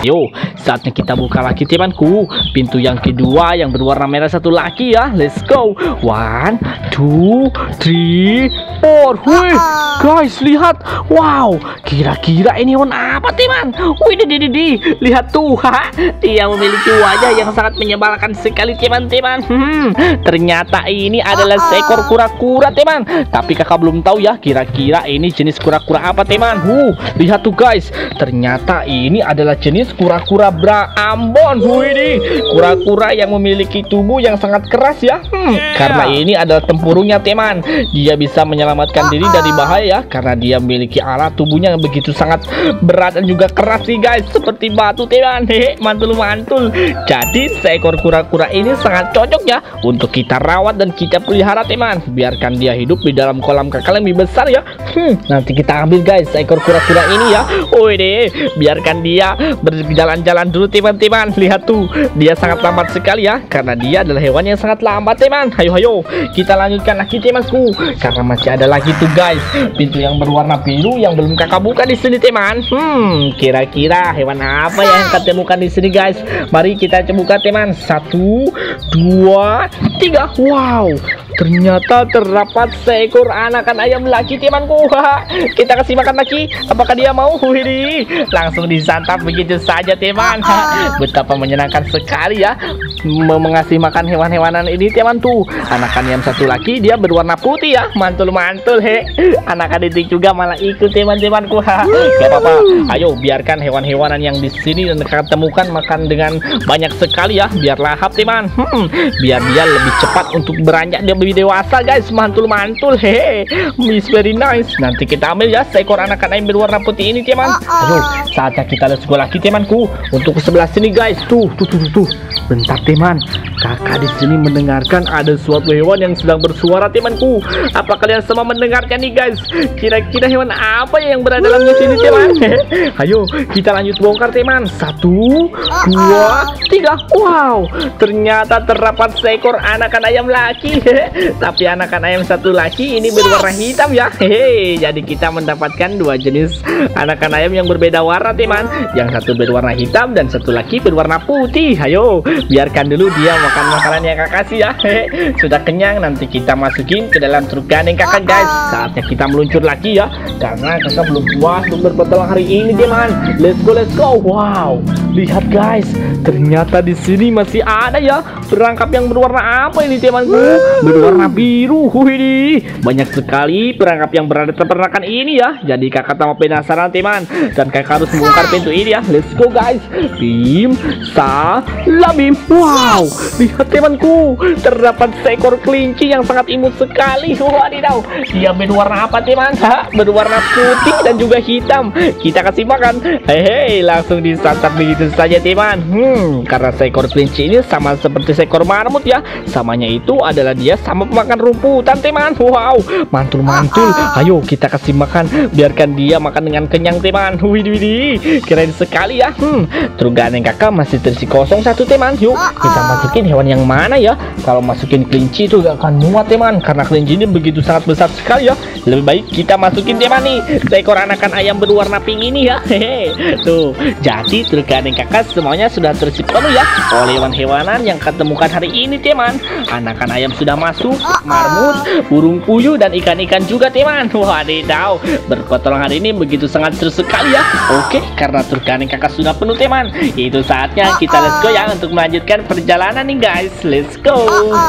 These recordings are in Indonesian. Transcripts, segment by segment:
Ayo, saatnya kita buka lagi temanku. Pintu yang kedua yang berwarna merah satu lagi ya. Let's go. 1, 2, 3, 4. Wih, guys, lihat. Wow, kira-kira ini hewan apa teman? Wih, lihat tuh. Dia memiliki wajah yang sangat menyebalkan sekali teman-teman. Ternyata ini adalah seekor kura-kura teman. Tapi kakak belum tahu ya kira-kira ini jenis kura-kura apa teman. Lihat tuh guys, ternyata ini adalah jenis kura-kura Ambon. Wih, kura-kura yang memiliki tubuh yang sangat keras ya. Karena ini adalah tempurungnya teman. Dia bisa menyelamatkan diri dari bahaya karena dia memiliki alat tubuhnya yang begitu sangat berat dan juga keras nih guys, seperti batu teman. Mantul-mantul. Jadi seekor kura-kura ini sangat cocok ya untuk kita rawat dan kita pelihara teman. Biarkan dia hidup di dalam kolam kakak lebih besar ya. Nanti kita ambil guys seekor kura-kura ini ya. Wih, biarkan dia berjalan-jalan dulu teman-teman. Lihat tuh, dia sangat lambat sekali ya karena dia adalah hewan yang sangat lambat teman. Ayo kita lanjutkan lagi temanku karena masih ada lagi tuh guys pintu yang berwarna biru yang belum kakak buka di sini teman. Kira-kira hewan apa yang kita temukan di sini guys? Mari kita buka teman. 1, 2, 3. Wow, ternyata terdapat seekor anakan ayam lagi temanku. Kita kasih makan lagi. Apakah dia mau? Wih, langsung disantap begitu saja teman. Betapa menyenangkan sekali ya mengasih makan hewan-hewanan ini teman tuh. Anakan ayam satu lagi dia berwarna putih ya. Mantul-mantul. Anakan itu juga malah ikut teman-temanku. Gak apa-apa. Ayo biarkan hewan-hewanan yang di sini dan kakak temukan makan dengan banyak sekali ya, biar lahap teman. Biar dia lebih cepat untuk beranjak dia lebih dewasa guys. Mantul-mantul. Miss very nice. Nanti kita ambil ya seekor anakan ayam berwarna putih ini teman. Ayo, saatnya kita let's go lagi temanku untuk ke sebelah sini guys. Tuh. Bentar teman, kakak di sini mendengarkan ada suatu hewan yang sedang bersuara temanku. Apa kalian semua mendengarkan nih guys? Kira-kira hewan apa yang berada dalam sini teman? Ayo kita lanjut bongkar teman. 1, 2, 3. Wow, ternyata terdapat seekor anakan ayam lagi. Tapi anakan ayam satu lagi ini berwarna hitam ya. Jadi kita mendapatkan dua jenis anakan ayam yang berbeda warna teman. Yang satu berwarna hitam dan satu lagi berwarna putih. Ayo biarkan dulu dia makan makanan yang kakak kasih ya. Sudah kenyang, nanti kita masukin ke dalam truk gandeng kakak guys. Saatnya kita meluncur lagi ya karena kakak belum puas untuk berpetualang hari ini teman. Let's go. Wow, lihat guys, ternyata di sini masih ada ya perangkap yang berwarna apa ini temanku? Berwarna biru. Wih, banyak sekali perangkap yang berada di peternakan ini ya. Jadi kakak tambah penasaran teman dan kakak harus membongkar pintu ini ya. Let's go guys. Bim salam. Wow, lihat temanku, terdapat seekor kelinci yang sangat imut sekali. Wadidaw, dia berwarna apa teman? Berwarna putih dan juga hitam. Kita kasih makan. Langsung disantap begitu saja teman. Karena seekor kelinci ini sama seperti seekor marmut ya. Samanya itu adalah dia sama pemakan rumputan teman. Wow, mantul-mantul. Ayo kita kasih makan, biarkan dia makan dengan kenyang teman. Widih, keren sekali ya. Truk gandeng kakak masih terisi kosong satu teman. Yuk kita masukin hewan yang mana ya? Kalau masukin kelinci itu gak akan muat teman, karena kelinci ini begitu sangat besar sekali ya. Lebih baik kita masukin teman nih seekor anakan ayam berwarna pink ini ya. Tuh, jadi truk gandeng kakak semuanya sudah terisi penuh ya oleh hewan-hewanan yang ketemukan hari ini teman. Anakan ayam sudah masuk, marmut, burung puyuh dan ikan-ikan juga teman. Wadidaw, berpetualang hari ini begitu sangat seru sekali ya. Oke, karena truk gandeng kakak sudah penuh teman, itu saatnya kita let's go ya untuk melanjutkan perjalanan nih guys. Let's go.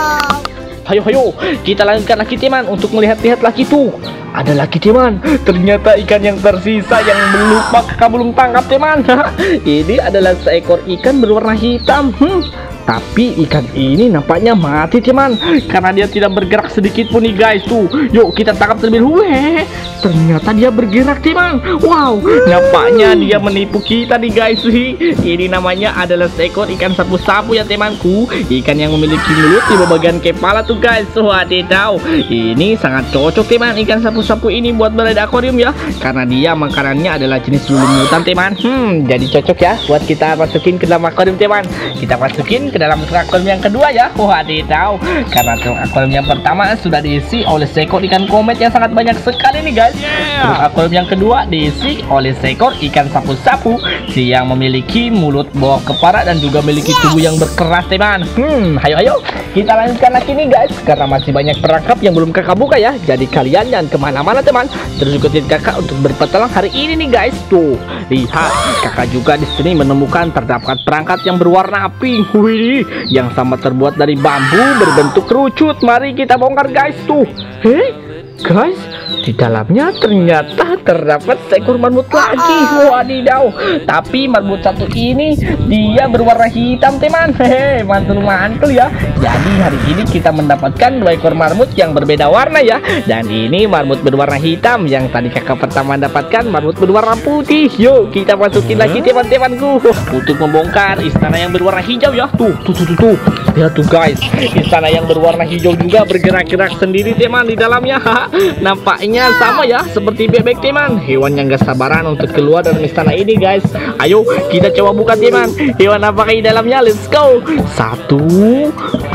Ayo kita lanjutkan lagi teman untuk melihat-lihat lagi tuh. Ada lagi teman, ternyata ikan yang tersisa yang kakak belum tangkap teman. Ini adalah seekor ikan berwarna hitam. Tapi ikan ini nampaknya mati teman, karena dia tidak bergerak sedikit pun nih guys. Tuh, yuk kita tangkap terlebih dahulu. Ternyata dia bergerak teman. Wow, nampaknya dia menipu kita nih guys. Ini namanya adalah seekor ikan sapu-sapu ya temanku. Ikan yang memiliki mulut di bagian kepala tuh guys. Wadidaw, ini sangat cocok teman ikan sapu-sapu ini buat berada di akuarium ya, karena dia makanannya adalah jenis lulutan teman. Jadi cocok ya buat kita masukin ke dalam akuarium teman. Kita masukin ke dalam akuarium yang kedua ya. Wadidaw, karena akuarium yang pertama sudah diisi oleh seekor ikan komet yang sangat banyak sekali nih guys. guys. Truk akuarium yang kedua diisi oleh seekor ikan sapu-sapu yang memiliki mulut bawah kepala dan juga memiliki tubuh yang berkeras teman. Ayo kita lanjutkan lagi nih guys, karena masih banyak perangkap yang belum kakak buka ya. Jadi kalian jangan kemana-mana teman, terus ikutin kakak untuk berpetualang hari ini nih guys. Tuh lihat, kakak juga di sini menemukan terdapat perangkat yang berwarna pink, wih, yang sama terbuat dari bambu berbentuk kerucut. Mari kita bongkar guys. Tuh guys, di dalamnya ternyata terdapat seekor marmut lagi. Wadidaw, tapi marmut satu ini dia berwarna hitam teman. Mantul-mantul ya. Jadi hari ini kita mendapatkan 2 ekor marmut yang berbeda warna ya. Dan ini marmut berwarna hitam, yang tadi kakak pertama dapatkan marmut berwarna putih. Yuk kita masukin lagi teman-temanku untuk membongkar istana yang berwarna hijau ya. Tuh. Lihat tuh guys, istana yang berwarna hijau juga bergerak-gerak sendiri teman di dalamnya. Nampaknya sama ya seperti bebek teman, hewan yang gak sabaran untuk keluar dari istana ini guys. Ayo kita coba buka teman, hewan apakah di dalamnya? Let's go. 1, 2,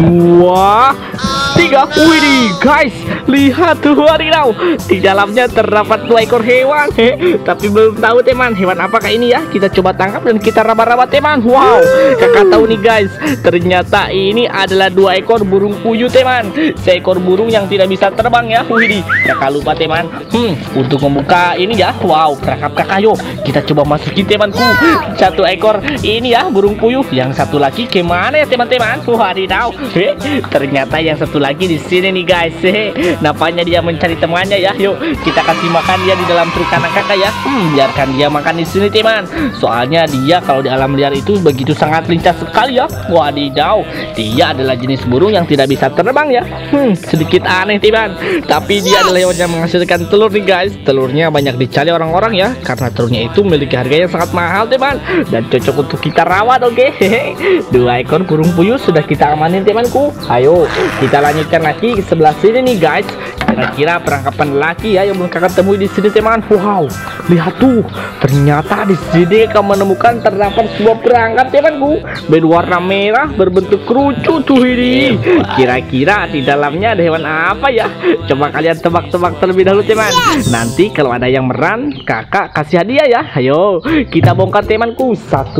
3. Wih guys, lihat tuh, wadidaw, di dalamnya terdapat 2 ekor hewan. Tapi belum tahu teman, hewan apakah ini ya. Kita coba tangkap dan kita raba-raba teman. Wow, kakak tahu nih guys, ternyata ini adalah 2 ekor burung puyuh teman. Seekor burung yang tidak bisa terbang ya. Wih, kakak lupa teman. Untuk membuka ini ya. Wow, perangkap kakak, yuk kita coba masukin temanku. 1 ekor ini ya burung puyuh, yang satu lagi kemana ya teman-teman? Wadidaw, ternyata yang satu lagi di sini nih guys. Nampaknya dia mencari temannya ya. Yuk kita kasih makan dia di dalam truk kanan kakak ya. Biarkan dia makan di sini teman. Soalnya dia kalau di alam liar itu begitu sangat lincah sekali ya. Wadidaw, dia adalah jenis burung yang tidak bisa terbang ya. Sedikit aneh teman, tapi dia adalah hewan yang menghasilkan telur nih guys. Telurnya banyak dicari orang-orang ya, karena telurnya itu memiliki harga yang sangat mahal teman, dan cocok untuk kita rawat. Oke. 2 ekor burung puyuh sudah kita amanin temanku. Ayo kita lanjutkan lagi ke sebelah sini nih guys. Kira-kira perangkapan laki ya yang belum kakak temui di sini teman. Wow, lihat tuh, ternyata di sini kamu menemukan terdapat sebuah perangkap temanku berwarna merah berbentuk kerucut tuh ini. Kira-kira di dalamnya ada hewan apa ya? Coba kalian tebak-tebak terlebih dahulu teman. Nanti kalau ada yang meran, kakak kasih hadiah ya. Ayo kita bongkar temanku. 1,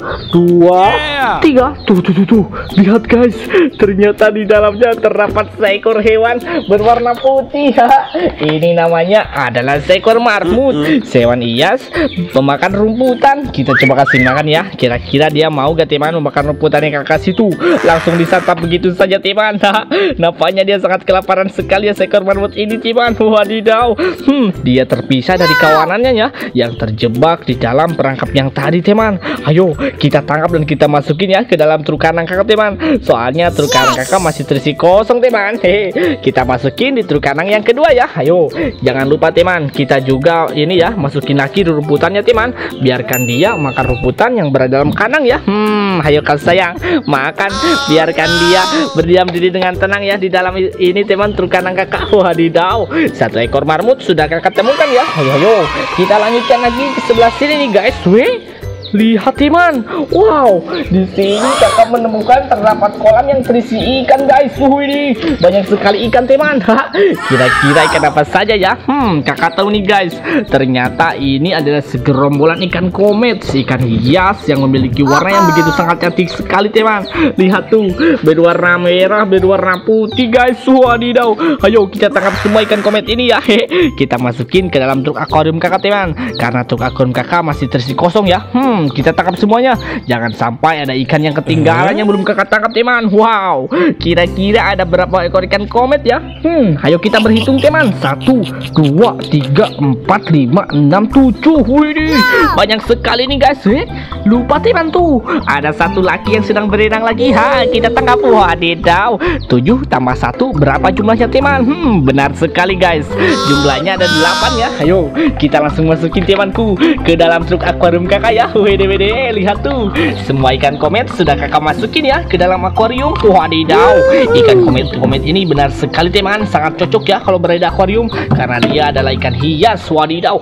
2, 3. Tuh. Lihat guys, ternyata di dalamnya terdapat seekor hewan berwarna putih. Ini namanya adalah seekor marmut, hewan hias memakan rumputan. Kita coba kasih makan ya. Kira-kira dia mau gak teman memakan rumputan yang kakak kasih tuh? Langsung disantap begitu saja teman. Nampaknya dia sangat kelaparan sekali ya seekor marmut ini teman. Wadidaw, dia terpisah dari kawanannya ya, yang terjebak di dalam perangkap yang tadi teman. Ayo kita tangkap dan kita masukin ya ke dalam truk kanan kakak teman. Soalnya truk kanan kakak masih terisi kosong teman. Kita masukin di truk kanan yang kedua ya. Ayo jangan lupa teman, kita juga ini ya masukin lagi rumputannya teman. Biarkan dia makan rumputan yang berada dalam kandang ya. Ayo kau sayang, makan. Biarkan dia berdiam diri dengan tenang ya di dalam ini teman, truk kanan kakak. Wadidaw, 1 ekor marmut sudah kakak temukan ya. Ayo kita lanjutkan lagi ke sebelah sini nih guys. Lihat teman, wow, di sini kakak menemukan terdapat kolam yang terisi ikan guys. Ini banyak sekali ikan teman. Kira-kira ikan apa saja ya? Kakak tahu nih guys, ternyata ini adalah segerombolan ikan komet, ikan hias yang memiliki warna yang begitu sangat cantik sekali teman. Lihat tuh, berwarna merah, berwarna putih guys. Wadidaw, ayo kita tangkap semua ikan komet ini ya. Kita masukin ke dalam truk akuarium kakak teman, karena truk akuarium kakak masih terisi kosong ya. Kita tangkap semuanya, jangan sampai ada ikan yang ketinggalan yang belum kakak tangkap teman. Wow, kira-kira ada berapa ekor ikan komet ya? Ayo kita berhitung teman. 1, 2, 3, 4, 5, 6, 7. Wih, banyak sekali nih guys. Lupa teman tuh, ada 1 laki yang sedang berenang lagi. Kita tangkap. Wadidaw, 7 tambah 1 berapa jumlahnya teman? Benar sekali guys, jumlahnya ada 8 ya. Ayo kita langsung masukin temanku ke dalam truk akuarium kakak ya. Wede, lihat tuh, semua ikan komet sudah kakak masukin ya ke dalam akuarium. Wadidaw, ikan komet ini benar sekali teman, sangat cocok ya kalau berada di akuarium, karena dia adalah ikan hias. Wadidaw,